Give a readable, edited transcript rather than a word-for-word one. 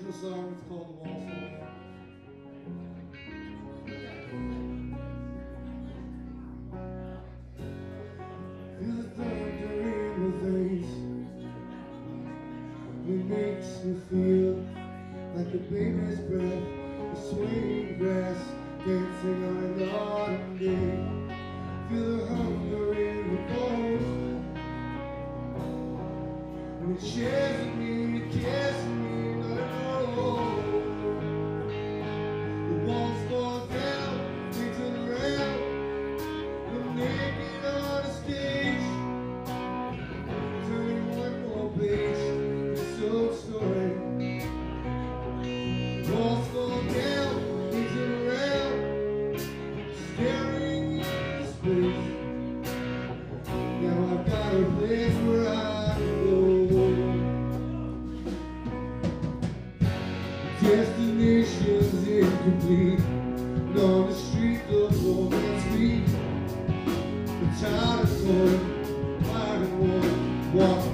beautiful song. It's called The Walls Fall Down. Feel the thunder in my veins. It makes me feel like a baby's breath, the swaying grass, dancing on an autumn day. Feel the hunger in the bones. And it shares with me, it cares for me, not alone. The walls fall down, they turn around. I'm naked on a stage, turning one more page, this old story. Walls fall down, they turn around, staring into space. Now I've got a place where I go. Destination's incomplete, and on the street the romance meet. The child is born, wild and warm, walk